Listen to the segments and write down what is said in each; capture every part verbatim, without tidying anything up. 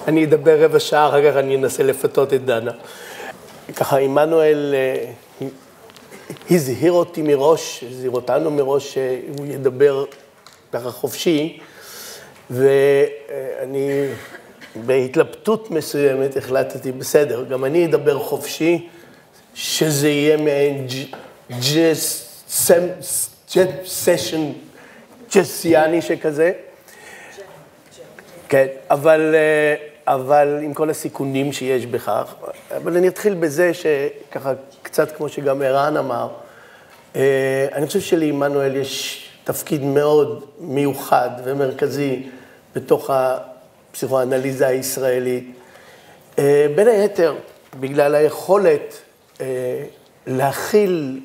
אני אדבר רבע שעה, אחר כך אני אנסה לפתות את דנה. ככה, עמנואל הזהיר אותי מראש, הזהיר אותנו מראש שהוא ידבר ככה חופשי, ואני בהתלבטות מסוימת החלטתי, בסדר, גם אני אדבר חופשי, שזה יהיה מעין ג'אז סשן ג'סיאני שכזה. כן, אבל, אבל עם כל הסיכונים שיש בכך. אבל אני אתחיל בזה שככה, קצת כמו שגם ערן אמר, אני חושב שלעמנואל יש תפקיד מאוד מיוחד ומרכזי בתוך הפסיכואנליזה הישראלית. בין היתר, בגלל היכולת להכיל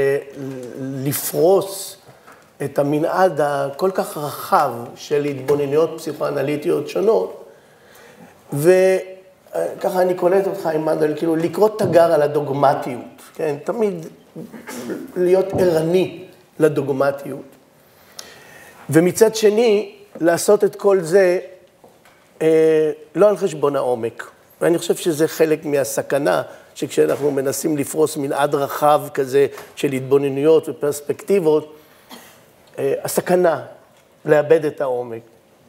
ולפרוס את המנעד הכל כך רחב של התבוננויות פסיכואנליטיות שונות, וככה אני קולט אותך, עמנואל, כאילו לקרוא תגר על הדוגמטיות, כן? תמיד להיות ערני לדוגמטיות. ומצד שני, לעשות את כל זה אה, לא על חשבון העומק. ואני חושב שזה חלק מהסכנה, שכשאנחנו מנסים לפרוס מנעד רחב כזה של התבוננויות ופרספקטיבות, אה, הסכנה לאבד את העומק.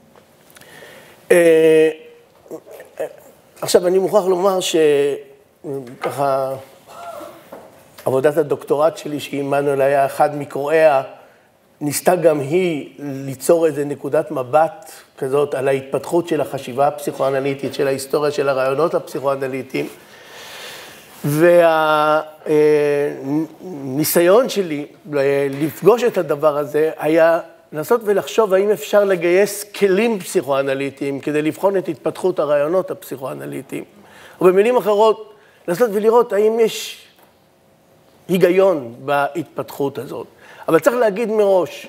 אה, עכשיו, אני מוכרח לומר שככה, עבודת הדוקטורט שלי, שעמנואל היה אחד מקוראיה, ניסתה גם היא ליצור איזו נקודת מבט כזאת על ההתפתחות של החשיבה הפסיכואנליטית, של ההיסטוריה של הרעיונות הפסיכואנליטיים. והניסיון שלי לפגוש את הדבר הזה היה לנסות ולחשוב האם אפשר לגייס כלים פסיכואנליטיים כדי לבחון את התפתחות הרעיונות הפסיכואנליטיים. ובמילים אחרות, לנסות ולראות האם יש היגיון בהתפתחות הזאת. אבל צריך להגיד מראש,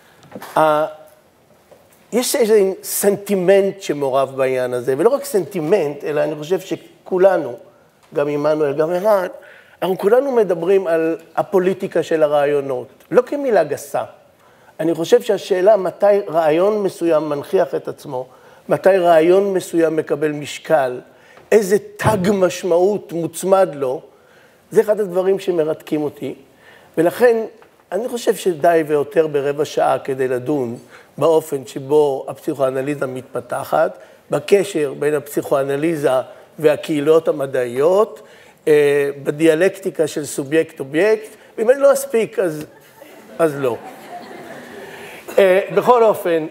יש איזה סנטימנט שמעורב בעניין הזה, ולא רק סנטימנט, אלא אני חושב שכולנו, גם עמנואל, גם ערן, אנחנו כולנו מדברים על הפוליטיקה של הרעיונות, לא כמילה גסה. אני חושב שהשאלה מתי רעיון מסוים מנכיח את עצמו, מתי רעיון מסוים מקבל משקל, איזה תג משמעות מוצמד לו, זה אחד הדברים שמרתקים אותי, ולכן אני חושב שדי ויותר ברבע שעה כדי לדון באופן שבו הפסיכואנליזה מתפתחת, בקשר בין הפסיכואנליזה והקהילות המדעיות, בדיאלקטיקה של סובייקט-אובייקט, ואם אני לא אספיק, אז, אז לא. בכל אופן,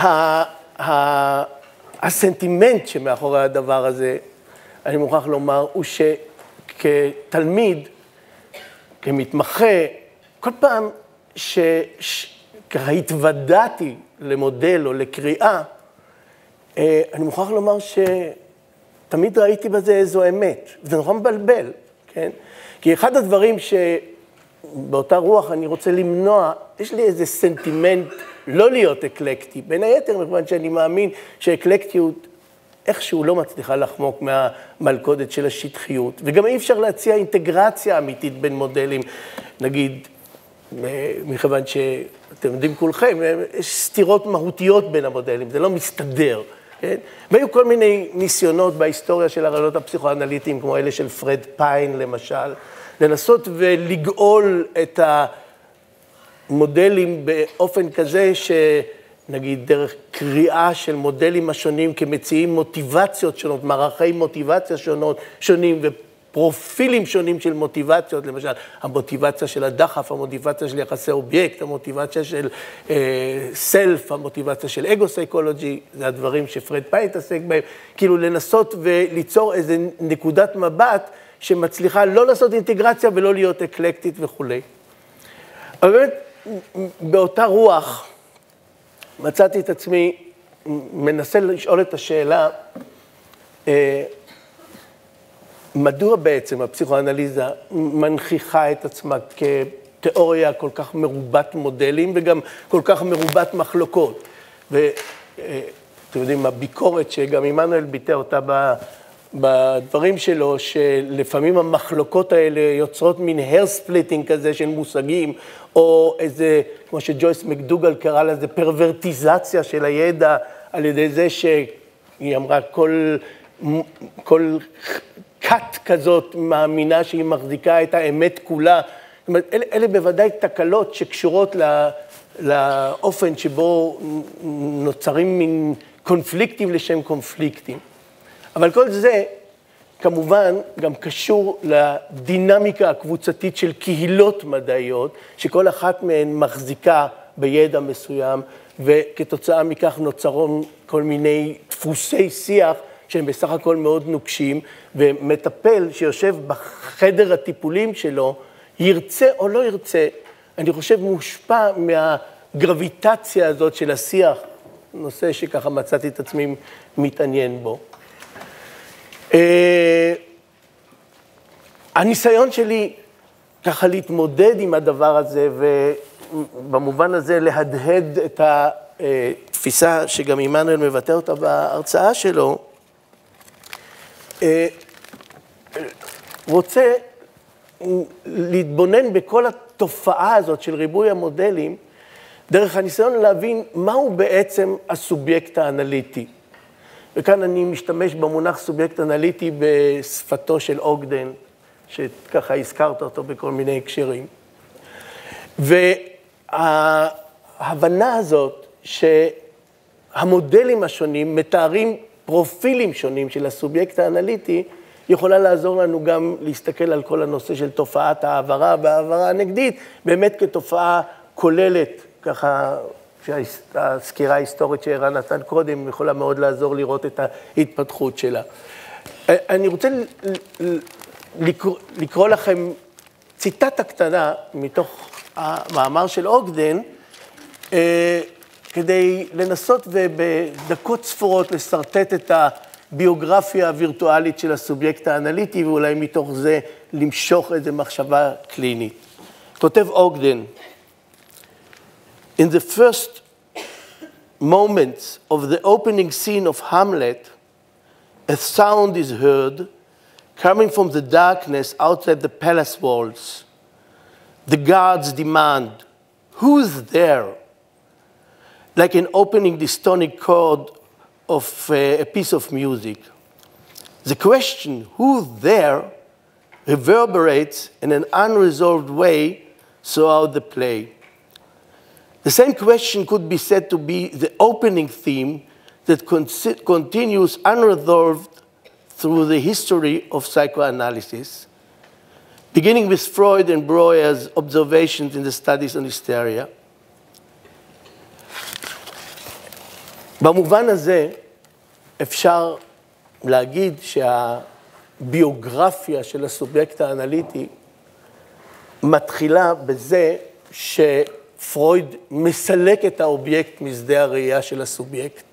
הסנטימנט שמאחורי הדבר הזה, אני מוכרח לומר, הוא שכתלמיד, כמתמחה, כל פעם שהתוודעתי למודל או לקריאה, אני מוכרח לומר שתמיד ראיתי בזה איזו אמת, וזה נורא מבלבל, כן? כי אחד הדברים שבאותה רוח אני רוצה למנוע, יש לי איזה סנטימנט לא להיות אקלקטי, בין היתר, מכיוון שאני מאמין שאקלקטיות איכשהו לא מצליחה לחמוק מהמלכודת של השטחיות, וגם אי אפשר להציע אינטגרציה אמיתית בין מודלים, נגיד, מכיוון שאתם יודעים כולכם, יש סתירות מהותיות בין המודלים, זה לא מסתדר, כן? והיו כל מיני ניסיונות בהיסטוריה של הרעיונות הפסיכואנליטיים, כמו אלה של פרד פיין למשל, לנסות ולגאול את המודלים באופן כזה שנגיד דרך קריאה של מודלים השונים כמציעים מוטיבציות שונות, מערכי מוטיבציה שונות, שונים ו... פרופילים שונים של מוטיבציות, למשל, המוטיבציה של הדחף, המוטיבציה של יחסי אובייקט, המוטיבציה של סלף, המוטיבציה של אגו-סייקולוגי, זה הדברים שפרד פיין התעסק בהם, כאילו לנסות וליצור איזו נקודת מבט שמצליחה לא לעשות אינטגרציה ולא להיות אקלקטית וכו'. אבל באמת, באותה רוח, מצאתי את עצמי, מנסה לשאול את השאלה, מדוע בעצם הפסיכואנליזה מנכיחה את עצמה כתיאוריה כל כך מרובת מודלים וגם כל כך מרובת מחלוקות? ואתם יודעים, הביקורת שגם עמנואל ביטא אותה בדברים שלו, שלפעמים המחלוקות האלה יוצרות מין hair splitting כזה של מושגים, או איזה, כמו שג'ויס מקדוגל קרא לזה, פרוורטיזציה של הידע, על ידי זה שהיא אמרה כל כל כת כזאת מאמינה שהיא מחזיקה את האמת כולה. זאת אומרת, אלה, אלה בוודאי תקלות שקשורות לא, לאופן שבו נוצרים מין קונפליקטים לשם קונפליקטים. אבל כל זה, כמובן, גם קשור לדינמיקה הקבוצתית של קהילות מדעיות, שכל אחת מהן מחזיקה בידע מסוים, וכתוצאה מכך נוצרון כל מיני דפוסי שיח, שהם בסך הכל מאוד נוקשים, ומטפל שיושב בחדר הטיפולים שלו, ירצה או לא ירצה, אני חושב מושפע מהגרביטציה הזאת של השיח, נושא שככה מצאתי את עצמי מתעניין בו. הניסיון שלי ככה להתמודד עם הדבר הזה, ובמובן הזה להדהד את התפיסה שגם עמנואל מבטא אותה בהרצאה שלו, רוצה להתבונן בכל התופעה הזאת של ריבוי המודלים, דרך הניסיון להבין מהו בעצם הסובייקט האנליטי. וכאן אני משתמש במונח סובייקט אנליטי בשפתו של אוגדן, שככה הזכרת אותו בכל מיני הקשרים. וההבנה הזאת שהמודלים השונים מתארים פרופילים שונים של הסובייקט האנליטי, יכולה לעזור לנו גם להסתכל על כל הנושא של תופעת העברה והעברה הנגדית, באמת כתופעה כוללת, ככה שהסקירה ההיסטורית שערן נתן קודם, יכולה מאוד לעזור לראות את ההתפתחות שלה. אני רוצה לקרוא, לקרוא לכם ציטטה קטנה מתוך המאמר של אוגדן, כדי לנסות ובדקות ספורות לסרטט את הביוגרפיה הווירטואלית של הסובייקט האנליטי, ואולי מתוך זה למשוך איזו מחשבה קלינית. כותב אוגדן, In the first moments of the opening scene of Hamlet, a sound is heard coming from the darkness outside the palace walls. The guards demand, "Who's there?" Like an opening dystonic chord of uh, a piece of music. The question, "Who's there?" reverberates in an unresolved way throughout the play. The same question could be said to be the opening theme that continues unresolved through the history of psychoanalysis, beginning with Freud and Breuer's observations in the studies on hysteria. במובן הזה אפשר להגיד שהביוגרפיה של הסובייקט האנליטי מתחילה בזה ש... פרויד מסלק את האובייקט משדה הראייה של הסובייקט.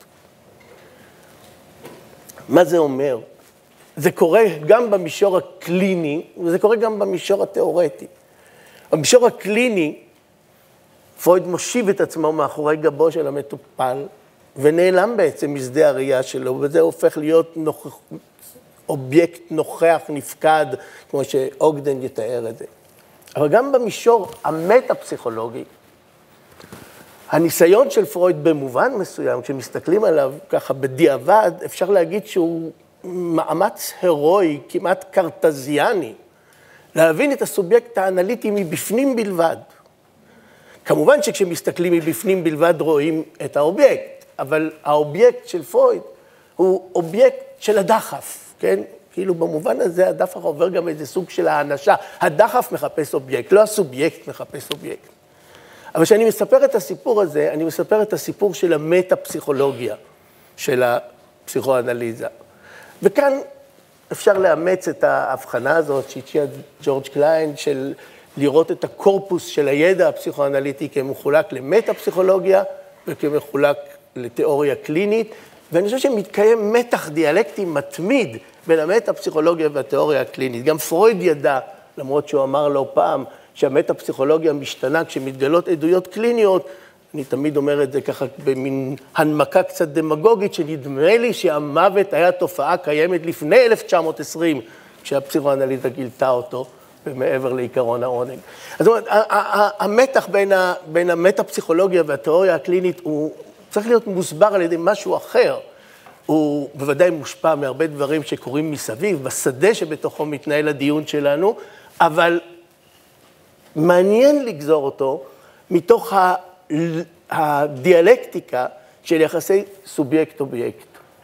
מה זה אומר? זה קורה גם במישור הקליני, וזה קורה גם במישור התיאורטי. במישור הקליני, פרויד מושיב את עצמו מאחורי גבו של המטופל, ונעלם בעצם משדה הראייה שלו, וזה הופך להיות נוכח, אובייקט נוכח, נפקד, כמו שאוגדן יתאר את זה. אבל גם במישור המטה-פסיכולוגי, הניסיון של פרויד במובן מסוים, כשמסתכלים עליו ככה בדיעבד, אפשר להגיד שהוא מאמץ הירואי, כמעט קרטזיאני, להבין את הסובייקט האנליטי מבפנים בלבד. כמובן שכשמסתכלים מבפנים בלבד רואים את האובייקט, אבל האובייקט של פרויד הוא אובייקט של הדחף, כן? כאילו במובן הזה הדחף עובר גם איזה סוג של האנשה. הדחף מחפש אובייקט, לא הסובייקט מחפש אובייקט. אבל כשאני מספר את הסיפור הזה, אני מספר את הסיפור של המטה-פסיכולוגיה, של הפסיכואנליזה. וכאן אפשר לאמץ את ההבחנה הזאת שהציע ג'ורג' קליין, של לראות את הקורפוס של הידע הפסיכואנליטי כמחולק למטה-פסיכולוגיה וכמחולק לתיאוריה קלינית, ואני חושב שמתקיים מתח דיאלקטי מתמיד בין המטה-פסיכולוגיה והתיאוריה הקלינית. גם פרויד ידע, למרות שהוא אמר לא פעם, שהמטה-פסיכולוגיה משתנה כשמתגלות עדויות קליניות, אני תמיד אומר את זה ככה במין הנמקה קצת דמגוגית, שנדמה לי שהמוות היה תופעה קיימת לפני אלף תשע מאות עשרים, כשהפסיכואנליזה גילתה אותו, ומעבר לעיקרון העונג. אז זאת אומרת, המתח בין, בין המטה-פסיכולוגיה והתיאוריה הקלינית, הוא צריך להיות מוסבר על ידי משהו אחר, הוא בוודאי מושפע מהרבה דברים שקורים מסביב, בשדה שבתוכו מתנהל הדיון שלנו, אבל מעניין לגזור אותו מתוך הדיאלקטיקה של יחסי סובייקט-אובייקט.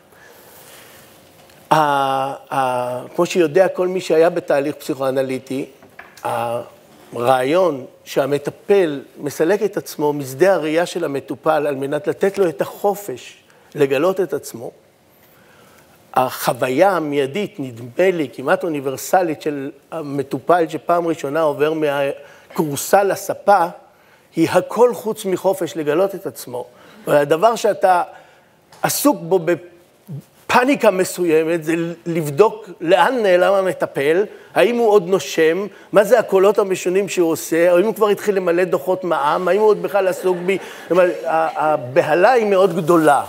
כמו שיודע כל מי שהיה בתהליך פסיכואנליטי, הרעיון שהמטפל מסלק את עצמו משדה הראייה של המטופל על מנת לתת לו את החופש לגלות את עצמו, החוויה המיידית, נדמה לי, כמעט אוניברסלית של המטופל שפעם ראשונה עובר מהקורסה לספה, היא הכל חוץ מחופש לגלות את עצמו. והדבר שאתה עסוק בו בפאניקה מסוימת, זה לבדוק לאן נעלם המטפל, האם הוא עוד נושם, מה זה הקולות המשונים שהוא עושה, האם הוא כבר התחיל למלא דוחות מע"מ, האם הוא עוד בכלל עסוק בי, הבהלה היא מאוד גדולה.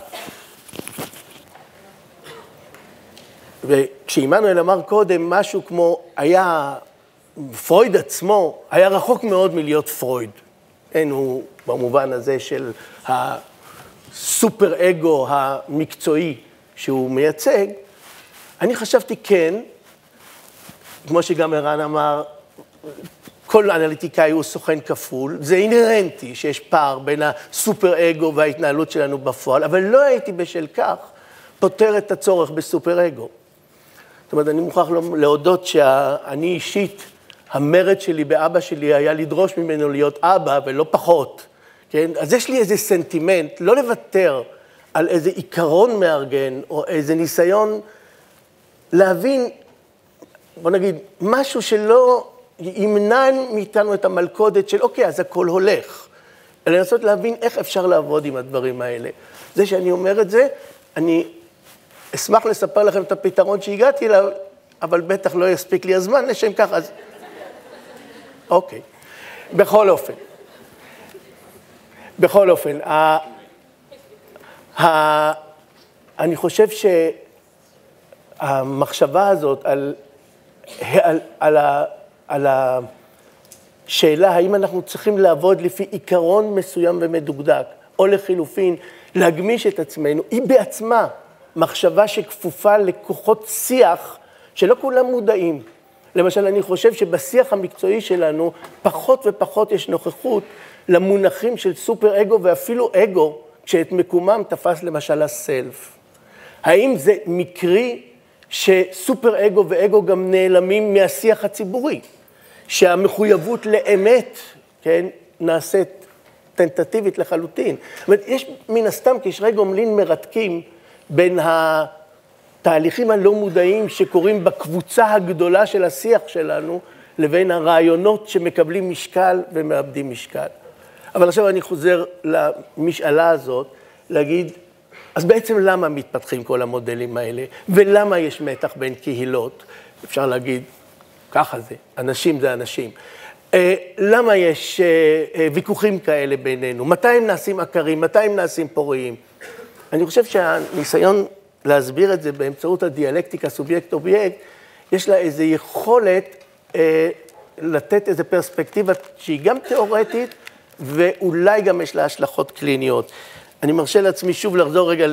וכשעמנואל אמר קודם משהו כמו, היה, פרויד עצמו היה רחוק מאוד מלהיות פרויד. אין הוא במובן הזה של הסופר אגו המקצועי שהוא מייצג. אני חשבתי כן, כמו שגם ערן אמר, כל אנליטיקאי הוא סוכן כפול, זה אינרנטי שיש פער בין הסופר אגו וההתנהלות שלנו בפועל, אבל לא הייתי בשל כך פותר את הצורך בסופר אגו. זאת אומרת, אני מוכרח להודות שאני אישית, המרד שלי באבא שלי היה לדרוש ממנו להיות אבא ולא פחות, כן? אז יש לי איזה סנטימנט, לא לוותר על איזה עיקרון מארגן, או איזה ניסיון להבין, בוא נגיד, משהו שלא ימנע מאיתנו את המלכודת של, אוקיי, אז הכל הולך. אלא לנסות להבין איך אפשר לעבוד עם הדברים האלה. זה שאני אומר את זה, אני אשמח לספר לכם את הפתרון שהגעתי אליו, אבל בטח לא יספיק לי הזמן לשם כך, אז... אוקיי. בכל אופן. בכל אופן, ה... ה... אני חושב שהמחשבה הזאת על, על, על, ה... על השאלה האם אנחנו צריכים לעבוד לפי עיקרון מסוים ומדוקדק, או לחילופין, להגמיש את עצמנו, היא בעצמה מחשבה שכפופה לכוחות שיח שלא כולם מודעים. למשל, אני חושב שבשיח המקצועי שלנו פחות ופחות יש נוכחות למונחים של סופר אגו ואפילו אגו, כשאת מקומם תפס למשל הסלף. האם זה מקרי שסופר אגו ואגו גם נעלמים מהשיח הציבורי? שהמחויבות לאמת, כן, נעשית טנטטיבית לחלוטין. זאת אומרת, יש מן הסתם קשרי גומלין מרתקים בין התהליכים הלא מודעים שקורים בקבוצה הגדולה של השיח שלנו, לבין הרעיונות שמקבלים משקל ומאבדים משקל. אבל עכשיו אני חוזר למשאלה הזאת, להגיד, אז בעצם למה מתפתחים כל המודלים האלה? ולמה יש מתח בין קהילות? אפשר להגיד, ככה זה, אנשים זה אנשים. למה יש ויכוחים כאלה בינינו? מתי הם נעשים עקרים? מתי הם נעשים פוריים? אני חושב שהניסיון להסביר את זה באמצעות הדיאלקטיקה סובייקט-אובייקט, יש לה איזו יכולת אה, לתת איזו פרספקטיבה שהיא גם תיאורטית, ואולי גם יש לה השלכות קליניות. אני מרשה לעצמי שוב לחזור רגע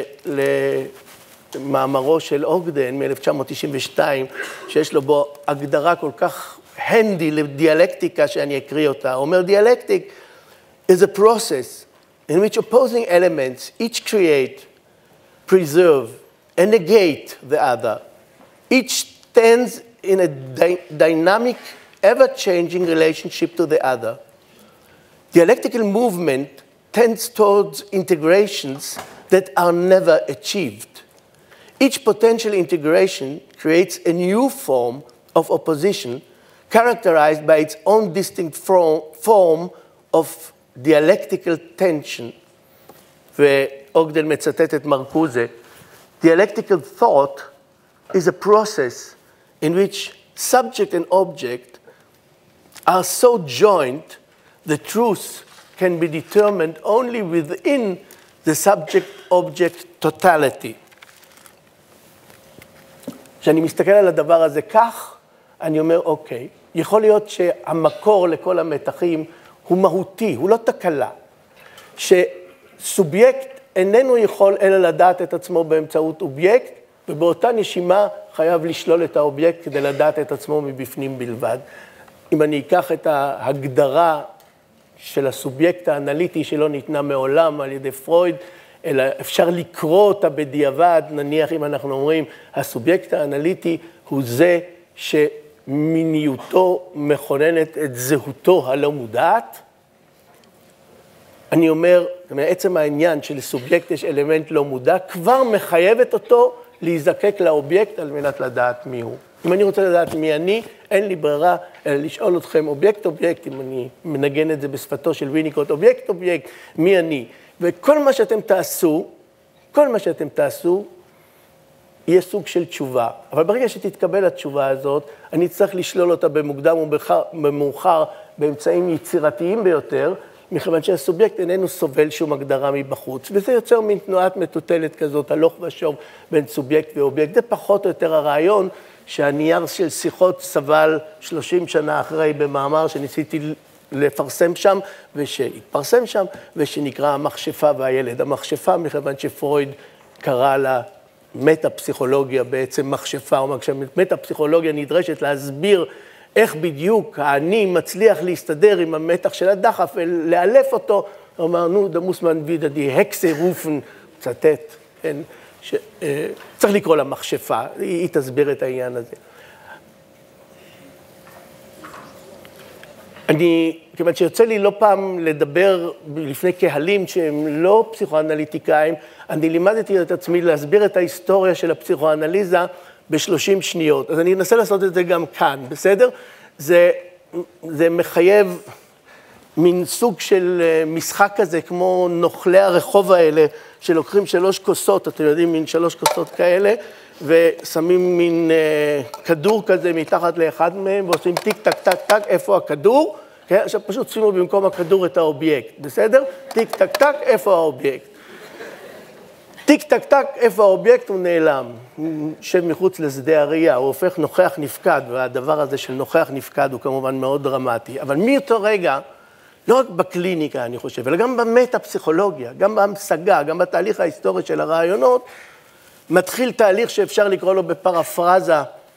למאמרו של אוגדן מ-אלף תשע מאות תשעים ושתיים, שיש לו בו הגדרה כל כך הנדי לדיאלקטיקה שאני אקריא אותה. הוא אומר, דיאלקטיק is a process in which opposing elements each create, preserve, and negate the other. Each stands in a dy- dynamic, ever-changing relationship to the other. Dialectical movement tends towards integrations that are never achieved. Each potential integration creates a new form of opposition characterized by its own distinct form of dialectical tension. ואוגדן מצטט את מרקוזה, dialectical thought is a process in which subject and object are so joined the truth can be determined only within the subject-object totality. כשאני מסתכל על הדבר הזה כך, אני אומר, אוקיי, יכול להיות שהמקור לכל המתחים הוא מהותי, הוא לא תקלה. שסובייקט איננו יכול אלא לדעת את עצמו באמצעות אובייקט, ובאותה נשימה חייב לשלול את האובייקט כדי לדעת את עצמו מבפנים בלבד. אם אני אקח את ההגדרה של הסובייקט האנליטי שלא ניתנה מעולם על ידי פרויד, אלא אפשר לקרוא אותה בדיעבד, נניח אם אנחנו אומרים, הסובייקט האנליטי הוא זה שמיניותו מכוננת את זהותו הלא מודעת. אני אומר, מעצם העניין שלסובייקט יש אלמנט לא מודע, כבר מחייבת אותו להיזקק לאובייקט על מנת לדעת מי הוא. אם אני רוצה לדעת מי אני, אין לי ברירה, אלא לשאול אתכם אובייקט אובייקט, אם אני מנגן את זה בשפתו של ויניקוט, אובייקט אובייקט, מי אני. וכל מה שאתם תעשו, כל מה שאתם תעשו, יהיה סוג של תשובה. אבל ברגע שתתקבל התשובה הזאת, אני צריך לשלול אותה במוקדם ובמאוחר, באמצעים יצירתיים ביותר, מכיוון שהסובייקט איננו סובל שום הגדרה מבחוץ, וזה יוצר מין תנועת מטוטלת כזאת, הלוך ושוב בין סובייקט ואובייקט. זה פחות או יותר הרעיון שהנייר של שיחות סבל שלושים שנה אחרי במאמר שניסיתי לפרסם שם, ושהתפרסם שם, ושנקרא המכשפה והילד. המכשפה, מכיוון שפרויד קרא לה מטה-פסיכולוגיה, בעצם מכשפה, או מטה-פסיכולוגיה נדרשת להסביר איך בדיוק האני מצליח להסתדר עם המתח של הדחף ולאלף אותו. אמרנו, דמוסמן וידה די הקסה רופן, צטט, כן, ש, אה, צריך לקרוא לה מכשפה, היא, היא תסביר את העניין הזה. אני, כיוון שיוצא לי לא פעם לדבר לפני קהלים שהם לא פסיכואנליטיקאים, אני לימדתי את עצמי להסביר את ההיסטוריה של הפסיכואנליזה בשלושים שניות. אז אני אנסה לעשות את זה גם כאן, בסדר? זה, זה מחייב מין סוג של משחק כזה, כמו נוכלי הרחוב האלה, שלוקחים שלוש כוסות, אתם יודעים, מין שלוש כוסות כאלה, ושמים מין uh, כדור כזה מתחת לאחד מהם, ועושים טיק טק טק טק, איפה הכדור? כן? עכשיו פשוט שימו במקום הכדור את האובייקט, בסדר? טיק טק טק, איפה האובייקט? טיק טק טק, איפה האובייקט? הוא נעלם, הוא יושב מחוץ לשדה הראייה, הוא הופך נוכח נפקד, והדבר הזה של נוכח נפקד הוא כמובן מאוד דרמטי, אבל מאותו רגע, לא רק בקליניקה אני חושב, אלא גם במטה-פסיכולוגיה, גם בהמשגה, גם בתהליך ההיסטורי של הרעיונות, מתחיל תהליך שאפשר לקרוא לו בפרפרזה,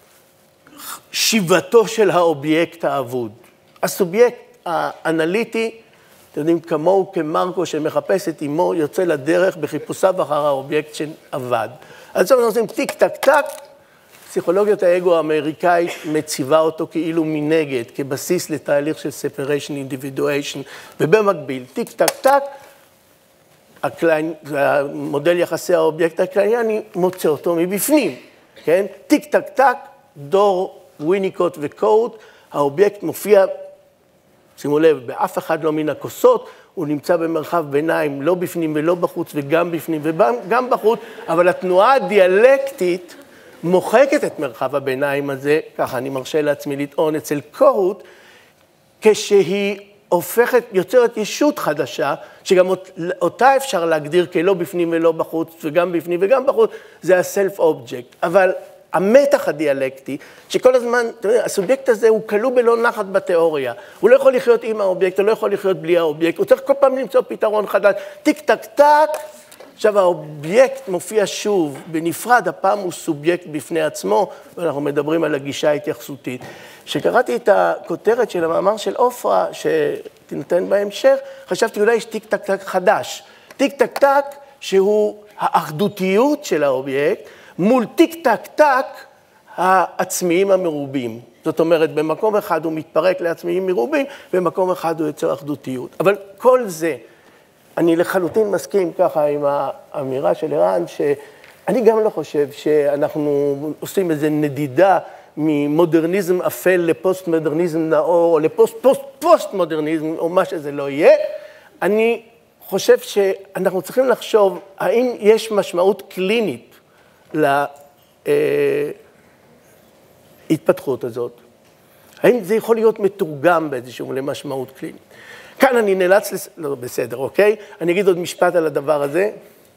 שיבתו של האובייקט האבוד. הסובייקט האנליטי, אתם יודעים, כמוהו כמרקו שמחפש את אמו, יוצא לדרך בחיפושיו אחר האובייקט שאבד. אז עכשיו אנחנו עושים טיק טק טק, פסיכולוגיות האגו האמריקאית מציבה אותו כאילו מנגד, כבסיס לתהליך של separation, individuation, ובמקביל, טיק טק טק, הקליין, המודל יחסי האובייקט הקלייני מוצא אותו מבפנים, כן? טיק טק טק, דור, ויניקוט וקוט, האובייקט מופיע, שימו לב, באף אחד לא מן הכוסות, הוא נמצא במרחב ביניים, לא בפנים ולא בחוץ, וגם בפנים וגם בחוץ, אבל התנועה הדיאלקטית מוחקת את מרחב הביניים הזה, ככה אני מרשה לעצמי לטעון אצל קוט, כשהיא הופכת, יוצרת ישות חדשה, שגם אותה אפשר להגדיר כלא בפנים ולא בחוץ, וגם בפנים וגם בחוץ, זה ה-self object. אבל המתח הדיאלקטי, שכל הזמן, אתה יודע, הסובייקט הזה הוא כלוא בלא נחת בתיאוריה. הוא לא יכול לחיות עם האובייקט, הוא לא יכול לחיות בלי האובייקט, הוא צריך כל פעם למצוא פתרון חדש. טיק טק טק, עכשיו האובייקט מופיע שוב בנפרד, הפעם הוא סובייקט בפני עצמו, ואנחנו מדברים על הגישה ההתייחסותית. כשקראתי את הכותרת של המאמר של אופרה, שתינתן בהמשך, חשבתי אולי יש טיק טק טק חדש. טיק טק טק שהוא האחדותיות של האובייקט, מול טיק טק טק העצמיים המרובים. זאת אומרת, במקום אחד הוא מתפרק לעצמיים מרובים, במקום אחד הוא יוצר אחדותיות. אבל כל זה, אני לחלוטין מסכים ככה עם האמירה של ערן, שאני גם לא חושב שאנחנו עושים איזו נדידה ממודרניזם אפל לפוסט-מודרניזם נאור, או לפוסט-פוסט-מודרניזם, או מה שזה לא יהיה. אני חושב שאנחנו צריכים לחשוב, האם יש משמעות קלינית להתפתחות הזאת? האם זה יכול להיות מתורגם באיזשהו למשמעות קלינית? כאן אני נאלץ, לס... לא בסדר, אוקיי? אני אגיד עוד משפט על הדבר הזה.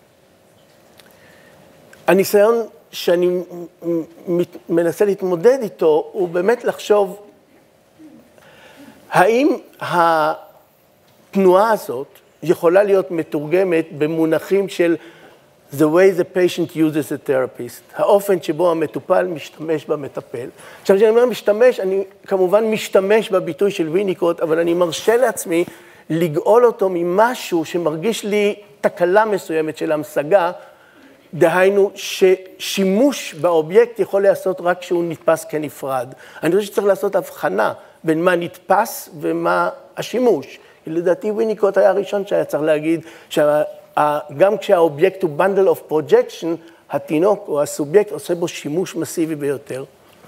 הניסיון שאני מנסה להתמודד איתו, הוא באמת לחשוב, האם התנועה הזאת יכולה להיות מתורגמת במונחים של the way the patient uses a therapist, האופן שבו המטופל משתמש במטפל. עכשיו, כשאני אומר משתמש, אני כמובן משתמש בביטוי של ויניקוט, אבל אני מרשה לעצמי לגאול אותו ממשהו שמרגיש לי תקלה מסוימת של המשגה, דהיינו ששימוש באובייקט יכול לעשות רק כשהוא נתפס כנפרד. אני חושב שצריך לעשות הבחנה בין מה נתפס ומה השימוש. לדעתי ויניקוט היה הראשון שהיה צריך להגיד שגם כשהאובייקט הוא bundle of projection, התינוק או הסובייקט עושה בו שימוש מסיבי ביותר.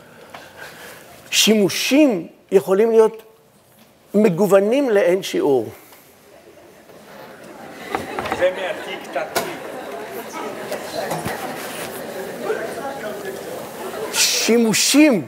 שימושים יכולים להיות מגוונים לאין שיעור. זה מהטיק טק. שימושים.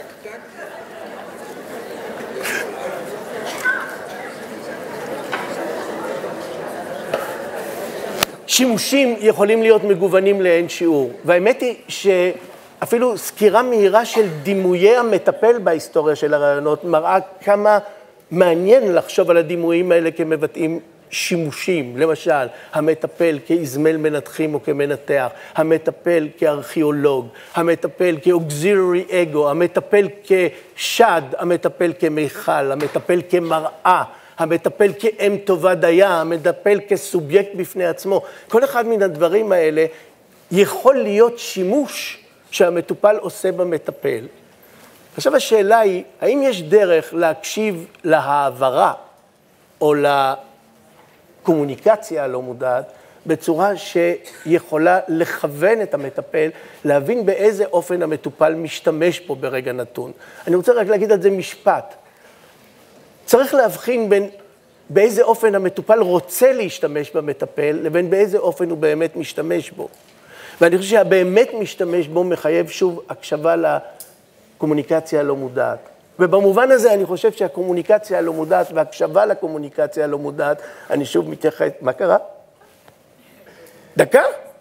שימושים יכולים להיות מגוונים לאין שיעור. והאמת היא שאפילו סקירה מהירה של דימויי המטפל בהיסטוריה של הרעיונות מראה כמה מעניין לחשוב על הדימויים האלה כמבטאים שימושים. למשל, המטפל כאזמל מנתחים או כמנתח, המטפל כארכיאולוג, המטפל כאוגזילרי אגו, המטפל כשד, המטפל כמיכל, המטפל כמראה, המטפל כאם טובה דייה, המטפל כסובייקט בפני עצמו. כל אחד מן הדברים האלה יכול להיות שימוש שהמטופל עושה במטפל. עכשיו השאלה היא, האם יש דרך להקשיב להעברה או לקומוניקציה הלא מודעת בצורה שיכולה לכוון את המטפל, להבין באיזה אופן המטופל משתמש פה ברגע נתון. אני רוצה רק להגיד על זה משפט. צריך להבחין בין באיזה אופן המטופל רוצה להשתמש במטפל, לבין באיזה אופן הוא באמת משתמש בו. ואני חושב שהבאמת משתמש בו מחייב שוב הקשבה לקומוניקציה הלא מודעת. ובמובן הזה אני חושב שהקומוניקציה הלא מודעת והקשבה לקומוניקציה הלא מודעת, אני שוב מתייחס, מה קרה? דקה?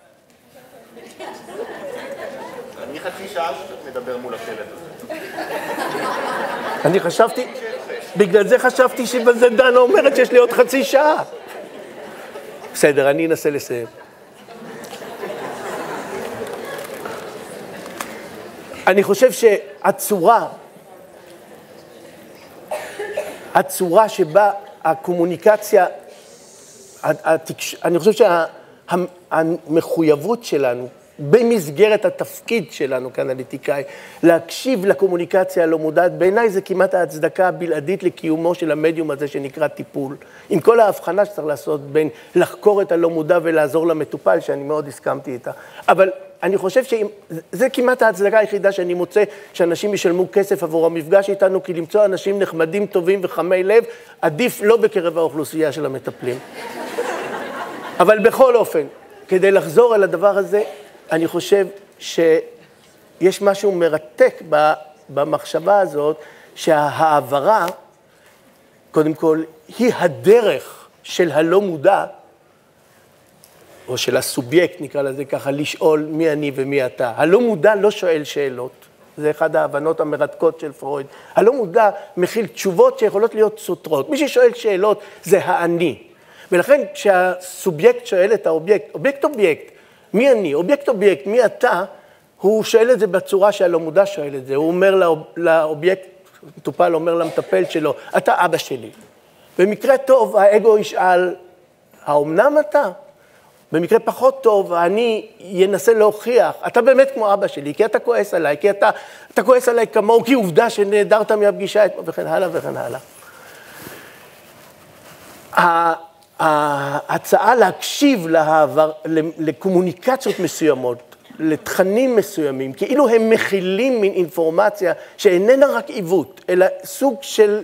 אני חצי שעה שאתה מדבר מול השלט הזה. אני חשבתי, בגלל זה חשבתי שבזה דנה אומרת שיש לי עוד חצי שעה. בסדר, אני אנסה לסיים. אני חושב שהצורה, הצורה שבה הקומוניקציה, אני חושב שהמחויבות שלנו, במסגרת התפקיד שלנו כאנליטיקאי, להקשיב לקומוניקציה הלא מודעת, בעיניי זה כמעט ההצדקה הבלעדית לקיומו של המדיום הזה שנקרא טיפול. עם כל ההבחנה שצריך לעשות בין לחקור את הלא מודע ולעזור למטופל, שאני מאוד הסכמתי איתה. אבל אני חושב שזה כמעט ההצדקה היחידה שאני מוצא שאנשים ישלמו כסף עבור המפגש איתנו, כי למצוא אנשים נחמדים, טובים וחמי לב, עדיף לא בקרב האוכלוסייה של המטפלים. אבל בכל אופן, כדי לחזור על הדבר הזה, אני חושב שיש משהו מרתק במחשבה הזאת, שהעברה, קודם כל, היא הדרך של הלא מודע, או של הסובייקט, נקרא לזה ככה, לשאול מי אני ומי אתה. הלא מודע לא שואל שאלות. זה אחד ההבנות המרתקות של פרויד. הלא מודע מכיל תשובות שיכולות להיות סותרות. מי ששואל שאלות זה האני. ולכן כשהסובייקט שואל את האובייקט, אובייקט אובייקט, מי אני? אובייקט אובייקט, מי אתה? הוא שואל את זה בצורה שהלא מודע שואל את זה. הוא אומר לאובייקט, מטופל אומר למטפל שלו, אתה אבא שלי. במקרה טוב, האגו ישאל, האומנם אתה? במקרה פחות טוב, אני ינסה להוכיח, אתה באמת כמו אבא שלי, כי אתה כועס עליי, כי אתה, אתה כועס עליי כמוהו, כי עובדה שנהדרת מהפגישה, וכן הלאה וכן הלאה. ההצעה להקשיב להעבר, לקומוניקציות מסוימות, לתכנים מסוימים, כאילו הם מכילים מין אינפורמציה שאיננה רק עיוות, אלא סוג של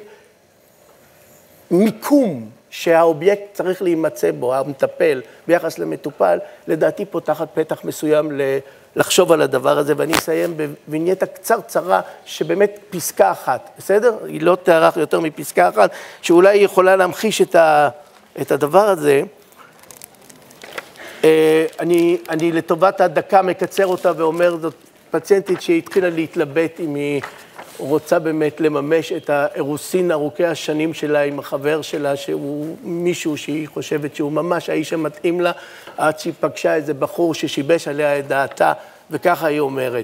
מיקום שהאובייקט צריך להימצא בו, המטפל ביחס למטופל, לדעתי פותחת פתח מסוים לחשוב על הדבר הזה, ואני אסיים בווינייטה קצרצרה שבאמת פסקה אחת, בסדר? היא לא תארך יותר מפסקה אחת, שאולי היא יכולה להמחיש את ה... את הדבר הזה. אני, אני לטובת הדקה מקצר אותה ואומר, זאת פציינטית שהתחילה להתלבט אם היא רוצה באמת לממש את האירוסין ארוכי השנים שלה עם החבר שלה, שהוא מישהו שהיא חושבת שהוא ממש האיש המתאים לה, עד שהיא פגשה איזה בחור ששיבש עליה את דעתה, וככה היא אומרת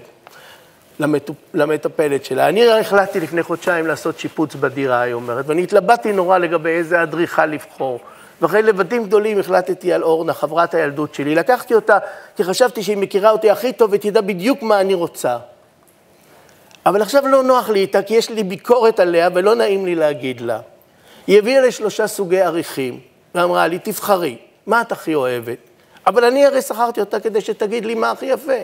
למטפלת שלה. אני החלטתי לפני חודשיים לעשות שיפוץ בדירה, היא אומרת, ואני התלבטתי נורא לגבי איזה אדריכל לבחור. ואחרי לבטים גדולים החלטתי על אורנה, חברת הילדות שלי. לקחתי אותה כי חשבתי שהיא מכירה אותי הכי טוב ותדע בדיוק מה אני רוצה. אבל עכשיו לא נוח לי איתה, כי יש לי ביקורת עליה ולא נעים לי להגיד לה. היא הביאה לי שלושה סוגי עריכים, ואמרה לי, תבחרי, מה את הכי אוהבת? אבל אני הרי שכרתי אותה כדי שתגיד לי מה הכי יפה.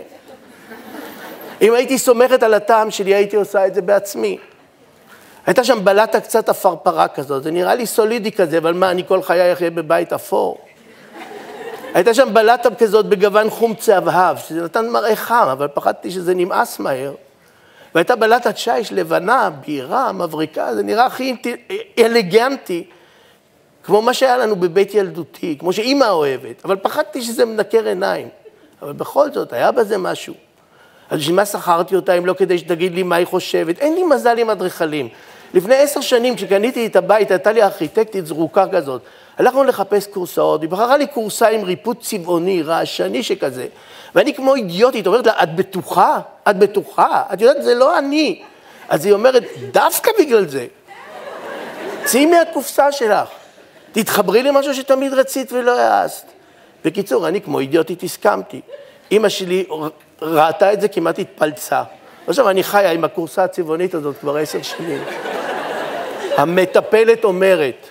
אם הייתי סומכת על הטעם שלי, הייתי עושה את זה בעצמי. הייתה שם בלטה קצת אפרפרה כזאת, זה נראה לי סולידי כזה, אבל מה, אני כל חיי אחיה בבית אפור. הייתה שם בלטה כזאת בגוון חום צהבהב, שזה נתן מראה חם, אבל פחדתי שזה נמאס מהר. והייתה בלטת שיש לבנה, בירה, מבריקה, זה נראה הכי אלגנטי, כמו מה שהיה לנו בבית ילדותי, כמו שאימא אוהבת, אבל פחדתי שזה מנקר עיניים. אבל בכל זאת, היה בזה משהו. אז בשביל מה שכרתי אותה, אם לא כדי שתגיד לי מה היא חושבת? אין לי מזל עם אדריכלים. לפני עשר שנים, כשקניתי את הבית, הייתה לי ארכיטקטית זרוקה כזאת. הלכנו לחפש קורסאות, היא בחרה לי קורסה עם ריפוד צבעוני, רעשני שכזה. ואני כמו אידיוטית, אומרת לה, את בטוחה? את בטוחה? את יודעת, זה לא אני. אז היא אומרת, דווקא בגלל זה. צאי מהקופסה שלך. תתחברי למשהו שתמיד רצית ולא העזת. בקיצור, אני כמו אידיוטית הסכמתי. אמא שלי ראתה את זה, כמעט התפלצה. עכשיו, אני חיה עם הקורסה הצבעונית הזאת כבר עשר שנים. המטפלת אומרת,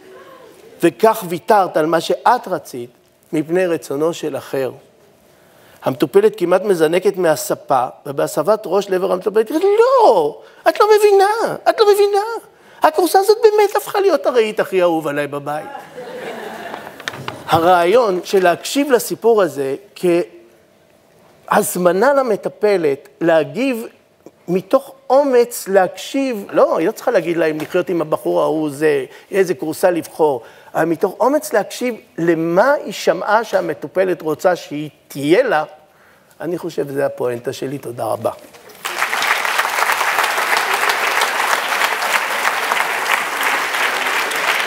וכך ויתרת על מה שאת רצית, מפני רצונו של אחר. המטופלת כמעט מזנקת מהספה, ובהסבת ראש לעבר המטופלת, לא, את לא מבינה, את לא מבינה. הקורסה הזאת באמת הפכה להיות הרעית הכי אהוב עליי בבית. הרעיון של להקשיב לסיפור הזה, כהזמנה למטפלת, להגיב מתוך אומץ, להקשיב, לא, היא לא צריכה להגיד לה אם לחיות עם הבחור ההוא, זה, איזה קורסה לבחור, אבל מתוך אומץ להקשיב למה היא שמעה שהמטופלת רוצה שהיא תהיה לה, אני חושב שזה הפואנטה שלי, תודה רבה.